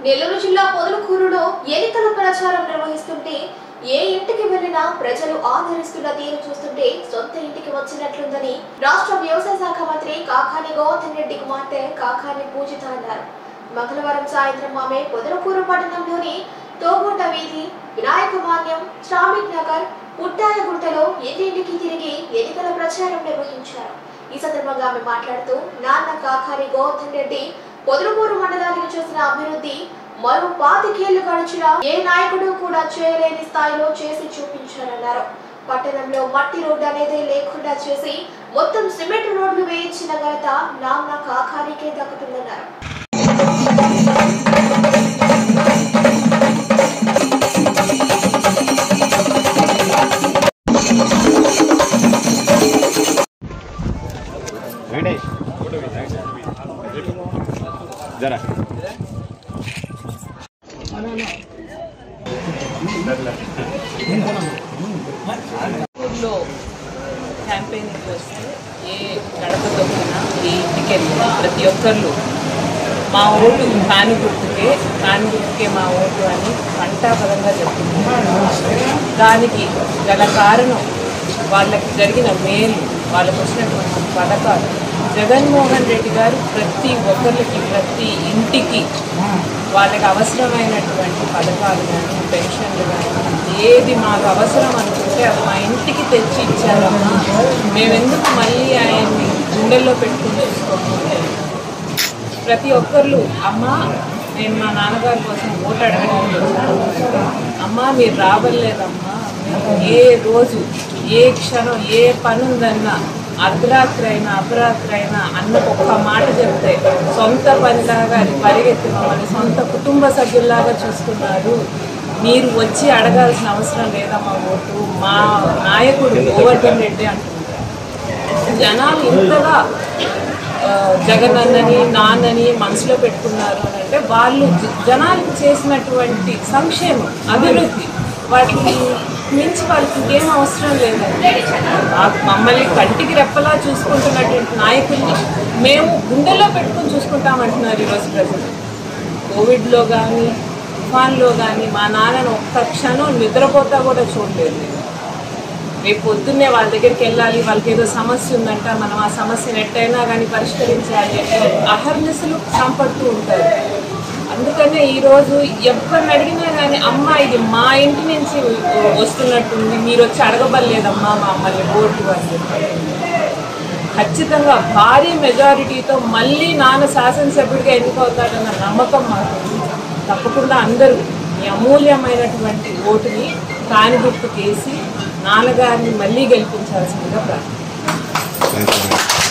నెల్లూరు జిల్లా పొదలకూరులో ఎన్నికల ప్రచారం నిర్వహిస్తుంటే ఏ ఇంటికి వెళ్లినా ప్రజలు ఆదరిస్తున్న తీరు చూస్తుంటే సొంత ఇంటికి వచ్చినట్లుందని రాష్ట్ర వ్యవసాయ శాఖ మంత్రి కాకాని గోవర్ధన్ రెడ్డి కుమార్తె కాకాని పూజిత అన్నారు. మంగళవారం సాయంత్రం ఆమె పొదలకూరు పట్టణంలోని తోగుంట వీధి, వినాయక మాన్యం, శ్రామిక్ నగర్, పుట్టాయగుంటలో ఇంటింటికి తిరిగి ఎన్నికల ప్రచారం నిర్వహించారు. ఈ సందర్భంగా ఆమె మాట్లాడుతూ నాన్న కాకాని గోవర్ధన్ రెడ్డి పొదలకూరు మండలానికి చేసిన అభివృద్ధి మరో 25 ఏళ్లు గడిచిన ఏ నాయకుడు కూడా చేయలేని స్థాయిలో చేసి చూపించారన్నారు. పట్టణంలో మట్టి రోడ్డు అనేది లేకుండా చేసి మొత్తం సిమెంట్ రోడ్లు వేయించిన ఘనత నాన్న కాకానికే దక్కుతుందన్నారు. ఊర్లో క్యాంపెయినింగ్ వస్తే ఏ గడప దొక్కినా ఏ ఇంటికి వెళ్ళినా ప్రతి ఒక్కళ్ళు మా ఓటు కాని గుర్తుకే మా ఓటు అని కంటాపదంగా చెప్తున్నారు. దానికి గల కారణం వాళ్ళకి జరిగిన మేలు, వాళ్ళకు వచ్చినటువంటి పథకాలు. జగన్మోహన్ రెడ్డి గారు ప్రతి ఒక్కరికి, ప్రతి ఇంటికి వాళ్ళకి అవసరమైనటువంటి పథకాలు కానీ, పెన్షన్లు కానీ, ఏది మాకు అవసరం అనుకుంటే అది మా ఇంటికి తెచ్చి ఇచ్చారమ్మా. మేమెందుకు మళ్ళీ ఆయన్ని గుండెల్లో పెట్టుకుని చూసుకోవాలి. ప్రతి ఒక్కళ్ళు అమ్మ నేను మా నాన్నగారి కోసం ఓటు అడగడానికి వచ్చాను, అమ్మ మీరు రావలేదమ్మా, ఏ రోజు ఏ క్షణం ఏ పని ఉందన్నా అర్ధరాత్రి అయినా అపరాత్రి అయినా అన్నకు ఒక్క మాట చెప్తే సొంత పనిలాగా అది పరిగెత్తి మమ్మల్ని సొంత కుటుంబ సభ్యుల్లాగా చూసుకున్నారు. మీరు వచ్చి అడగాల్సిన అవసరం లేదమ్మా ఓటు, మా నాయకుడు గోవర్ధన్ రెడ్డి అంటున్నారు. జనాలు ఇంతగా జగన్ అన్నని నాన్నని మనసులో పెట్టుకున్నారు అని అంటే వాళ్ళు జనాలకు చేసినటువంటి సంక్షేమం, అభివృద్ధి, వాటిని మించి వాళ్ళకి ఇంకేం అవసరం లేదండి. మమ్మల్ని కంటికి రెప్పలా చూసుకుంటున్నటువంటి నాయకుల్ని మేము గుండెల్లో పెట్టుకుని చూసుకుంటామంటున్నారు ఈరోజు ప్రజలు. కోవిడ్లో కానీ తుఫాన్లో కానీ మా నాన్నను ఒక్క క్షణం నిద్రపోతా కూడా చూడలేదు. రేపు పొద్దున్నే వాళ్ళ దగ్గరికి వెళ్ళాలి, వాళ్ళకి ఏదో సమస్య ఉందంట, మనం ఆ సమస్యను ఎట్టయినా కానీ పరిష్కరించాలి అంటే అహర్నిశలు సంపడుతూ ఉంటారు. అందుకనే ఈరోజు ఎవరిని అడిగినా కానీ అమ్మ ఇది మా ఇంటి నుంచి వస్తున్నట్టుంది, మీరు వచ్చి అడగబడలేదమ్మా మమ్మల్ని ఓటు అని. ఖచ్చితంగా భారీ మెజారిటీతో మళ్ళీ నాన్న శాసనసభ్యుడిగా ఎన్నికవుతాడన్న నమ్మకం మాకు. తప్పకుండా అందరూ ఈ అమూల్యమైనటువంటి ఓటుని కాని గుర్తుకేసి నాన్నగారిని మళ్ళీ గెలిపించాల్సిందిగా ప్రార్థన.